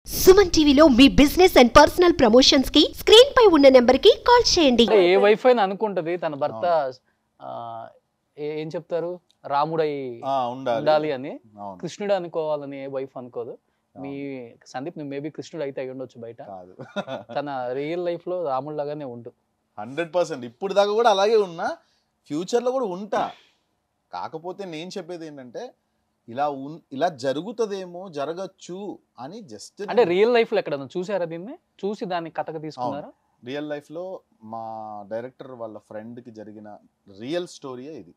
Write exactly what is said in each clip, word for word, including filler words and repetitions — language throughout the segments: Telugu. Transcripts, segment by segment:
సుమన్ టీవీలో మీ బిజినెస్ అండ్ పర్సనల్ ప్రమోషన్స్ కి స్క్రీన్ పై ఉన్న నెంబర్ కి కాల్ చేయండి. ఏ వైఫ్ అయినా అనుకుంటది తన భర్త ఏం చెప్తారు రాముడై ఉండాలి అని, కృష్ణుడు అనుకోవాలని ఏ వైఫ్ అనుకోదు. మీ సందీప్ నువ్వు మేబీ కృష్ణుడు అయితే అయి ఉండొచ్చు, బయట తన రియల్ లైఫ్ లో రాముడు లాగానే ఉండు. హండ్రెడ్ పర్సెంట్ ఇప్పుడు దాకా కూడా అలాగే ఉన్నా, ఫ్యూచర్ లో కూడా ఉంటా. కాకపోతే నేను చెప్పేది ఏంటంటే ఇలా ఇలా జరుగుతుందేమో జరగచ్చు అని జస్ట్ అంటే రియల్ లైఫ్ లో ఎక్కడ చూసారా దీన్ని, చూసి దాన్ని కథగా తీసుకున్నారా? రియల్ లైఫ్ లో మా డైరెక్టర్ వాళ్ళ ఫ్రెండ్ కి జరిగిన రియల్ స్టోరీయే ఇది.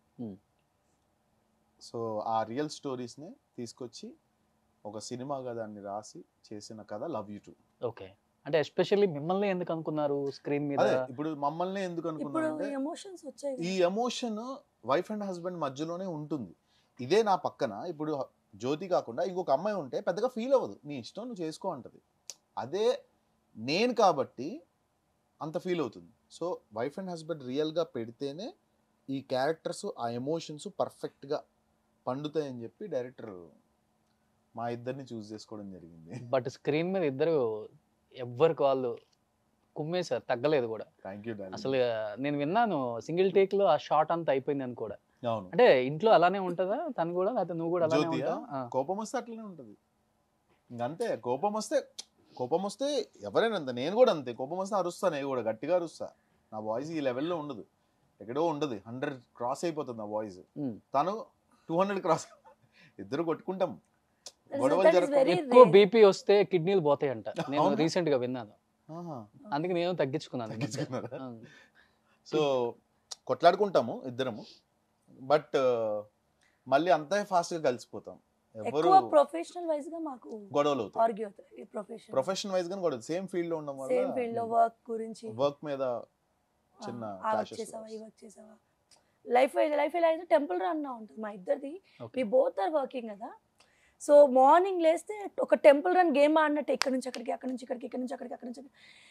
సో ఆ రియల్ స్టోరీస్ ని తీసుకొచ్చి ఒక సినిమాగా దాన్ని రాసి చేసిన కథ లవ్ యూ టూ. ఓకే, అంటే ఎస్పెషల్లీ మిమ్మల్ని ఎందుకు అనుకున్నారు స్క్రీన్ మీద? ఇప్పుడు మమ్మల్ని ఎందుకు అనుకున్నారు అంటే ఈ ఎమోషన్ వైఫ్ అండ్ హస్బెండ్ మధ్యలోనే ఉంటుంది. ఇదే నా పక్కన ఇప్పుడు జ్యోతి కాకుండా ఇంకొక అమ్మాయి ఉంటే పెద్దగా ఫీల్ అవ్వదు, నీ ఇష్టం నువ్వు చేసుకో అంటది. అదే నేను కాబట్టి అంత ఫీల్ అవుతుంది. సో వైఫ్ అండ్ హస్బెండ్ రియల్గా పెడితేనే ఈ క్యారెక్టర్స్ ఆ ఎమోషన్స్ పర్ఫెక్ట్గా పండుతాయని చెప్పి డైరెక్టర్ మా ఇద్దరిని చూస్ చేసుకోవడం జరిగింది. బట్ స్క్రీన్ మీద ఇద్దరు ఎవ్వరికి వాళ్ళు కుమ్మేశారు, తగ్గలేదు కూడా. Thank you. అసలు నేను విన్నాను సింగిల్ టేక్ లో ఆ షాట్ అంతా అయిపోయింది అని కూడా. అంటే ఇంట్లో అలానే ఉంటుందా తను కూడా, లేకపోతే నువ్వు కూడా అలానే ఉంటావా? కోపం వస్తే అట్లనే ఉంటుంది ఇంకంతే. కోపం వస్తే కోపం వస్తే ఎవరైనా అంతే, నేను కూడా అంతే. కోపం వస్తే అరుస్తా, నేను కూడా గట్టిగా అరుస్తా. నా వాయిస్ ఈ లెవెల్లో ఉండదు, ఎక్కడో ఉండదు, హండ్రెడ్ క్రాస్ అయిపోతుంది నా వాయిస్. తను టూ హండ్రెడ్ క్రాస్, ఇద్దరు కొట్టుకుంటాం, గొడవలు జరుగుతాయి. ఎక్కువ బీపీ వస్తే కిడ్నీలు పోతాయంట, నేను రీసెంట్ గా విన్నాను. అందుకే నేను తగ్గించుకున్నాను. సో కొట్లాడుకుంటాము ఇద్దరము, బట్ మళ్ళీ అంతా ఫాస్ట్ గా కలిసిపోతాం. ఎవరు ప్రొఫెషనల్ వైజ్ గా మాకు గొడవలు అవుతాయి. ప్రొఫెషనల్ వైజ్ గా గొడవలు, సేమ్ ఫీల్డ్ లో ఉండడం వల్ల, సేమ్ ఫీల్డ్ లో వర్క్ గురించి, వర్క్ మీద చిన్న క్లాషెస్. చేసావా ఈ వర్క్ చేసావా, లైఫ్ లైఫ్ ఎలా అయితే టెంపుల్ రన్ ఉంటుంది మా ఇద్దరిది. వి బోత్ ఆర్ వర్కింగ్ కదా. సో మార్నింగ్ లేస్తే ఒక టెంపుల్ రన్ గేమ్ ఆడినట్టు ఇక్కడ నుంచి అక్కడికి, అక్కడ నుంచి ఇక్కడికి, ఇక్కడ నుంచి అక్కడికి, అక్కడ నుంచి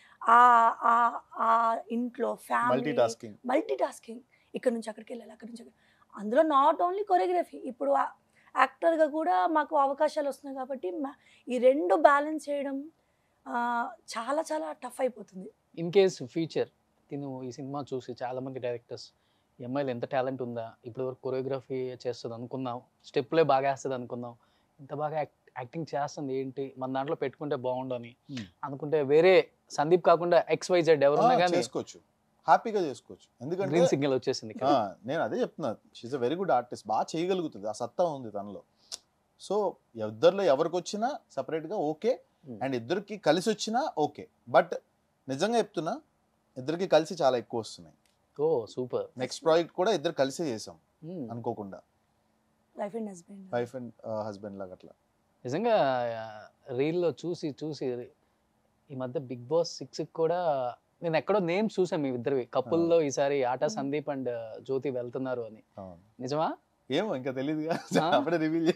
ఆ ఇంట్లో ఫ్యామిలీ మల్టీ టాస్కింగ్, ఇక్కడ నుంచి అక్కడికి వెళ్ళాలి, అక్కడి నుంచి అక్కడికి. అందులో నాట్ ఓన్లీ కొరియోగ్రఫీ, ఇప్పుడు యాక్టర్గా కూడా మాకు అవకాశాలు వస్తున్నాయి కాబట్టి ఈ రెండు బ్యాలెన్స్ చేయడం చాలా చాలా టఫ్ అయిపోతుంది. ఇన్ కేస్ ఫ్యూచర్ తిను ఈ సినిమా చూసి చాలా మంది డైరెక్టర్స్ ఈ అమ్మాయిలు ఎంత టాలెంట్ ఉందా, ఇప్పుడు వరకు కొరియోగ్రఫీ చేస్తుంది అనుకున్నాం, స్టెప్లే బాగా వేస్తుంది అనుకున్నాం, ఇంత బాగా యాక్టింగ్ చేస్తుంది ఏంటి, మన దాంట్లో పెట్టుకుంటే బాగుండు అని అనుకుంటే వేరే సందీప్ కాకుండా ఎక్స్ వై జెడ్ ఎవరున్నా కానీ చేసుకోవచ్చు, హ్యాపీగా చేసుకోవచ్చు. ఎందుకంటే గ్రీన్ సిగ్నల్ వచ్చేసింది. నేను అదే చెప్తున్నా, she's a very good artist, బాగా చేయగలుగుతుంది, ఆ సత్తా ఉంది తనలో. సో ఇద్దరిలో ఎవరికి వచ్చినా సపరేట్గా ఓకే, అండ్ ఇద్దరికి కలిసి వచ్చినా ఓకే. బట్ నిజంగా చెప్తున్నా, ఇద్దరికి కలిసి చాలా ఎక్కువ వస్తున్నాయి. ఓ సూపర్. నెక్స్ట్ ప్రాజెక్ట్ కూడా ఇద్దరు కలిసే చేసాం అనుకోకుండా, wife and husband wife and husband లాగా. అట్లా నిజంగా రీల్లో చూసి చూసి ఈ మధ్య బిగ్ బాస్ సిక్స్ కూడా నేను ఎక్కడో నేమ్ చూసాను మీ ఇద్దరివి కపుల్లో, ఈసారి ఆటా సందీప్ అండ్ జ్యోతి వెళ్తున్నారు అని. నిజమా? ఏమో ఇంకా తెలియదుగా, అప్పుడే రివీల్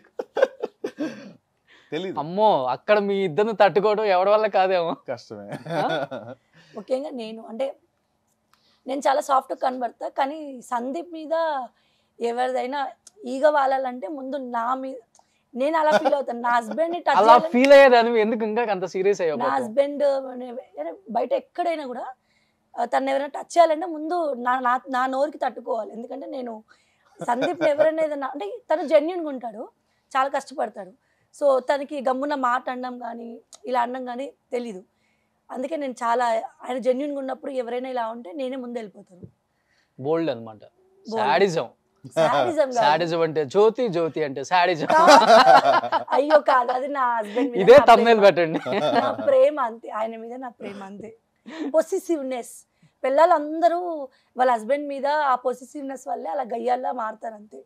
తెలియదు. అమ్మో, అక్కడ మీ ఇద్దరిని తట్టుకోవడం ఎవరి వల్ల కాదేమో, కష్టమే. ముఖ్యంగా నేను అంటే నేను చాలా సాఫ్ట్ కనబడతా, కానీ సందీప్ మీద ఎవరిదైనా ఈగ వాలాలంటే ముందు నా మీద నేను అలా ఫీల్ అవుతాను. నా హస్బెండ్ అలా ఫీల్ అయ్యేదాన్ని ఎందుకు ఇంకా అంత సీరియస్ అయ్యా? నా హస్బెండ్ బయట ఎక్కడైనా కూడా తను ఎవరైనా టచ్ చేయాలంటే ముందు నా నా నోరుకి తట్టుకోవాలి. ఎందుకంటే నేను సందీప్ ఎవరైనా ఏదైనా అంటే తను జెన్యున్గా ఉంటాడు, చాలా కష్టపడతాడు. సో తనకి గమ్మున మాట అనడం కానీ ఇలా అనడం కానీ తెలీదు. అందుకే నేను చాలా ఆయన జెన్యున్గా ఉన్నప్పుడు ఎవరైనా ఇలా ఉంటే నేనే ముందు వెళ్ళిపోతాను. బోల్డ్ అనమాట, సాడిజం. సాడిజం అంటే జ్యోతి, జ్యోతి అంటే సాడిజం. అయ్యో కాదు, అది నా హస్బెండ్ మీద ఇదే thumbnail పెట్టండి. నా ప్రేమ అంతే, ఆయన మీద నా ప్రేమ అంతే. పొసెసివ్నెస్, పిల్లలందరూ వాళ్ళ హస్బెండ్ మీద ఆ పొసెసివ్నెస్ వల్లే అలా గయ్యాల్లా మారుతారు అంతే.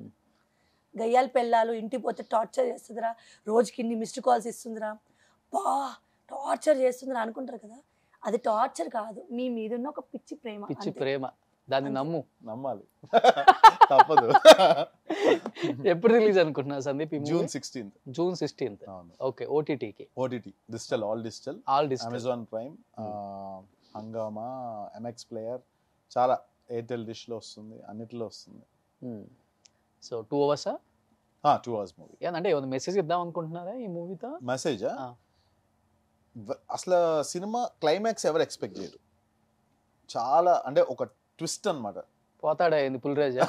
గయ్యాల పిల్లలు ఇంటికి పోతే టార్చర్ చేస్తుందిరా, రోజుకి ఇన్ని మిస్డ్ కాల్స్ ఇస్తుందిరా, బా టార్చర్ చేస్తుందిరా అనుకుంటారు కదా. అది టార్చర్ కాదు, మీ మీద ఉన్న ఒక పిచ్చి ప్రేమ. పిచ్చి ప్రేమ, దాన్ని నమ్ము, నమ్మాలి, తప్పదు. ఎప్పుడు రిలీజ్ అనుకుంటున్నా Sandeep? June sixteenth. June sixteenth. Okay, ఓటీటీకి. OTT digital, all digital, all digital, Amazon Prime, Hungama, MX Player, చాలా ఎయిర్టెల్ డిష్ లో వస్తుంది, అన్నిటిలో వస్తుంది. సో టూ అవర్సా? Two hours movie. అంటే ఏమైనా మెసేజ్ ఇద్దాం అనుకుంటున్నారా ఈ మూవీతో? మెసేజా? అసలు సినిమా క్లైమాక్స్ ఎవరు ఎక్స్పెక్ట్ చేయరు. చాలా అంటే ఒక ట్విస్ట్ అన్నమాట. పోతాడా ఏంది పులిరాజా?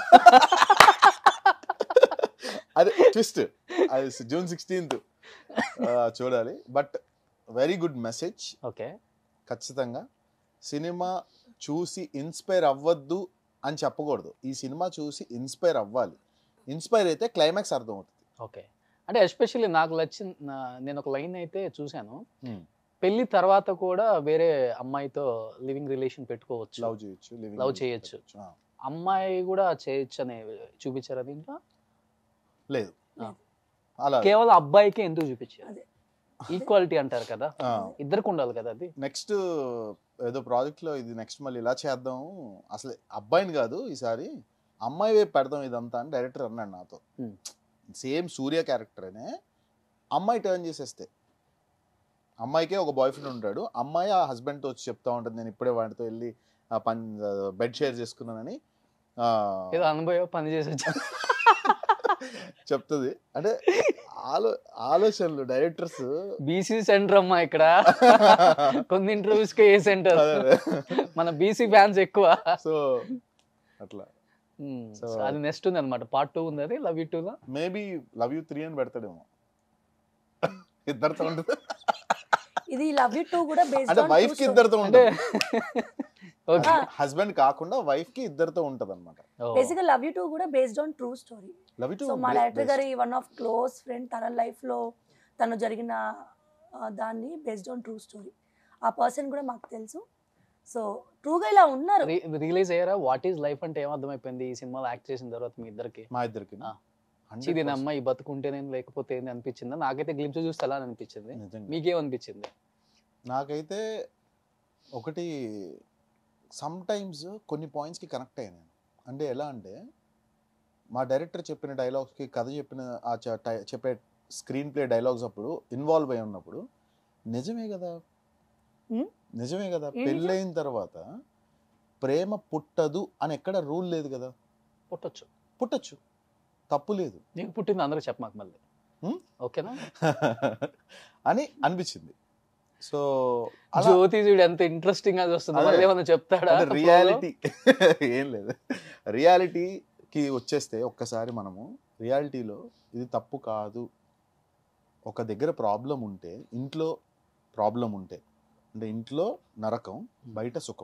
అదే ట్విస్ట్, అది జూన్ సిక్స్టీన్త్ చూడాలి. But very good message. Okay, ఖచ్చితంగా సినిమా చూసి ఇన్స్పైర్ అవ్వద్దు అని చెప్పకూడదు. ఈ సినిమా చూసి ఇన్స్పైర్ అవ్వాలి. ఇన్స్పైర్ అయితే క్లైమాక్స్ అర్థం అవుతుంది. ఓకే, అంటే ఎస్పెషల్లీ నాకు నచ్చిన నేను ఒక లైన్ అయితే చూశాను, పెళ్లి తర్వాత కూడా వేరే అమ్మాయితో లివింగ్ రిలేషన్ పెట్టుకోవచ్చు, లవ్ చేయొచ్చు, లవ్ చేయొచ్చు, అమ్మాయి కూడా చేయొచ్చు అని చూపించారు. అది ఇంకా లేదు, అలా కేవలం అబ్బాయికే ఎందుకు చూపించారు? ఈక్వాలిటీ అంటారు కదా, ఇద్దరికి ఉండాలి కదా. అది నెక్స్ట్ ఏదో ప్రాజెక్ట్ లో ఇది నెక్స్ట్ మళ్ళీ ఇలా చేద్దాం, అసలు అబ్బాయిని కాదు ఈసారి అమ్మాయి వైపు పెడదాం ఇదంతా అని డైరెక్టర్ అన్నాడు నాతో. సేమ్ సూర్య క్యారెక్టర్ అనే అమ్మాయి టర్న్ చేసేస్తే, అమ్మాయికే ఒక బాయ్ ఫ్రెండ్ ఉంటాడు, అమ్మాయి ఆ హస్బెండ్తో వచ్చి చెప్తా ఉంటుంది నేను ఇప్పుడే వాడితో వెళ్ళి పని బెడ్ షేర్ చేసుకున్నానని ఏదో అనుభవం పని చేసి చెప్తుంది. అంటే ఆలో ఆలోచనలు డైరెక్టర్స్. బీసీ సెంటర్ అమ్మా ఇక్కడ, కొన్ని ఇంటర్వ్యూస్ కి ఏ సెంటర్, మన బీసీ ఫ్యాన్స్ ఎక్కువ. సో అట్లా అది నెక్స్ట్ ఉంది అనమాట, పార్ట్ టూ ఉంది. అది లవ్ యూ టూ లో మేబీ లవ్ యూ త్రీ అని పెడతాడేమో, ఇద్దరితో ఉంటుంది. ఇది లవ్ యూ టూ కూడా బేస్డ్ అంటే వైఫ్ కి ఇద్దరితో ఉంటుంది, హస్బెండ్ కాకుండా వైఫ్ కి ఇద్దరితో ఉంటది అనమాట. బేసిక్గా లవ్ యూ టూ కూడా based on true story. So మా డైరెక్టర్ గారి వన్ ఆఫ్ క్లోజ్ ఫ్రెండ్ తన లైఫ్ లో తను జరిగిన దాన్ని బేస్డ్ ఆన్ ట్రూ స్టోరీ. ఆ పర్సన్ కూడా మాకు తెలుసు. సో ట్రూగా ఇలా ఉన్నారు. రియలైజ్ అయ్యారా వాట్ ఈస్ లైఫ్ అంటే ఏమర్థమైపోయింది ఈ సినిమాలో యాక్ట్ చేసిన తర్వాత మీ ఇద్దరికి? మా ఇద్దరికి ఇదేనమ్మా ఈ బతుకుంటేనే లేకపోతే ఏంది అనిపించిందా? నాకైతే గ్లింప్స్ చూస్తే ఎలా అనిపించింది, మీకేమనిపించింది? నాకైతే ఒకటి సమ్ టైమ్స్ కొన్ని పాయింట్స్కి కనెక్ట్ అయ్యాను. అంటే ఎలా అంటే మా డైరెక్టర్ చెప్పిన డైలాగ్స్కి, కథ చెప్పిన ఆ చెప్పే స్క్రీన్ ప్లే డైలాగ్స్ అప్పుడు ఇన్వాల్వ్ అయి ఉన్నప్పుడు నిజమే కదా, నిజమే కదా, పెళ్ళైన తర్వాత ప్రేమ పుట్టదు అని ఎక్కడ రూల్ లేదు కదా. పుట్టొచ్చు, పుట్టచ్చు, తప్పు లేదు. నీకు పుట్టింది అందరూ చెప్పమాకు మళ్ళీ, ఓకేనా అని అనిపించింది. సో జ్యోతి చూడు ఎంత ఇంట్రెస్టింగ్ గా వస్తుంది, మళ్ళీ ఏమన్నా చెప్తాడా? రియాలిటీ ఏం లేదు. రియాలిటీకి వచ్చేస్తే ఒక్కసారి మనము రియాలిటీలో ఇది తప్పు కాదు. ఒక దగ్గర ప్రాబ్లం ఉంటే, ఇంట్లో ప్రాబ్లం ఉంటే, అంటే ఇంట్లో నరకం బయట సుఖం.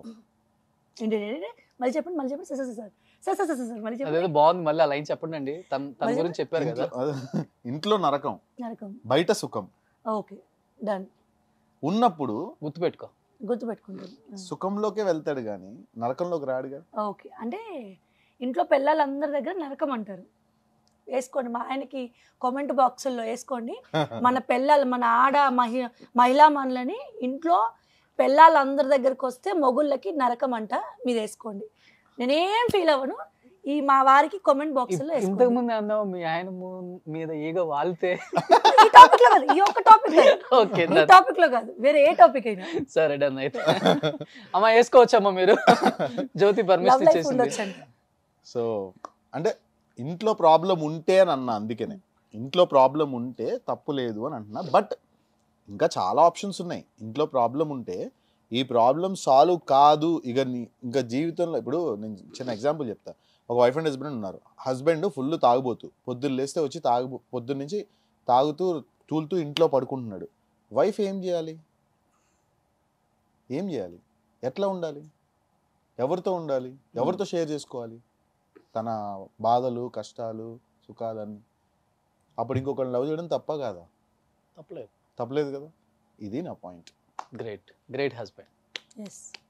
మళ్ళీ చెప్పండి మళ్ళీ చెప్పండి sir sir sir sir sir మళ్ళీ చెప్పండి. అదేదో బాగుంది, మళ్ళీ ఆ లైన్ చెప్పండి అండి. తన గురించి చెప్పారు కదా, ఇంట్లో నరకం నరకం బయట సుఖం. Okay done. ఉన్నప్పుడు గుర్తుపెట్టుకో, గుర్తుపెట్టుకుంటాను. సుఖంలోకే వెళ్తాడు కానీ నరకంలోకి రాడుగా. ఓకే, అంటే ఇంట్లో పిల్లలందరి దగ్గర నరకం అంటారు. వేసుకోండి, మా ఆయనకి కామెంట్ బాక్సుల్లో వేసుకోండి. మన పిల్లలు, మన ఆడ మహి మహిళా మనులని ఇంట్లో పిల్లలందరి దగ్గరకు వస్తే మొగుళ్ళకి నరకం అంట, మీరు వేసుకోండి. నేనేం ఫీల్ అవ్వను. ఈ మా వారికి కామెంట్ బాక్సుల్లో ఇంతకు ముందు అన్నావు మీ ఆయన మీద ఈగ వాళ్తే, ఈ టాపిక్ లో కాదు, ఈ ఒక్క టాపిక్ ఓకే ఈ టాపిక్ లో కాదు, వేరే ఏ టాపిక్ అయినా సరే డన్. అయితే అమ్మా వేసుకోవచ్చమ్మా మీరు, జ్యోతి పర్మిషన్ చేసింది. సో అంటే ఇంట్లో ప్రాబ్లం ఉంటే అని అన్నా, అందుకనే ఇంట్లో ప్రాబ్లం ఉంటే తప్పు లేదు అని అంటున్నా. బట్ ఇంకా చాలా ఆప్షన్స్ ఉన్నాయి. ఇంట్లో ప్రాబ్లం ఉంటే ఈ ప్రాబ్లం సాల్వ్ కాదు ఇక ఇంకా జీవితంలో. ఇప్పుడు నేను చిన్న ఎగ్జాంపుల్ చెప్తా. ఒక వైఫ్ అండ్ హస్బెండ్ ఉన్నారు. హస్బెండ్ ఫుల్ తాగుబోతు, పొద్దున్న లేస్తే వచ్చి తాగు పొద్దున్న నుంచి తాగుతూ తూలుతూ ఇంట్లో పడుకుంటున్నాడు. వైఫ్ ఏం చేయాలి? ఏం చేయాలి? ఎట్లా ఉండాలి? ఎవరితో ఉండాలి? ఎవరితో షేర్ చేసుకోవాలి తన బాధలు, కష్టాలు, సుఖాలన్నీ? అప్పుడు ఇంకొకరిని లవ్ చేయడం తప్ప కాదా? తప్పలేదు, తప్పలేదు కదా. ఇది నా point. Great, great husband. Yes.